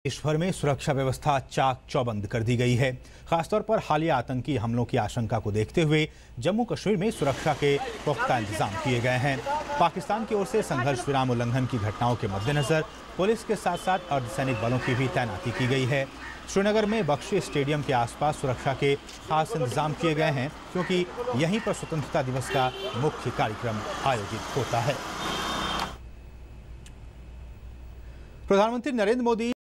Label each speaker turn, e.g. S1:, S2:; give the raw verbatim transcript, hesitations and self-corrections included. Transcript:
S1: देश भर में सुरक्षा व्यवस्था चाक चौबंद कर दी गई है। खासतौर पर हालिया आतंकी हमलों की आशंका को देखते हुए जम्मू कश्मीर में सुरक्षा के पुख्ता इंतजाम किए गए हैं। पाकिस्तान की ओर से संघर्ष विराम उल्लंघन की घटनाओं के मद्देनजर पुलिस के साथ साथ अर्धसैनिक बलों की भी तैनाती की गई है। श्रीनगर में बख्शी स्टेडियम के आसपास सुरक्षा के खास इंतजाम किए गए हैं, क्योंकि यहीं पर स्वतंत्रता दिवस का मुख्य कार्यक्रम आयोजित होता है। प्रधानमंत्री नरेंद्र मोदी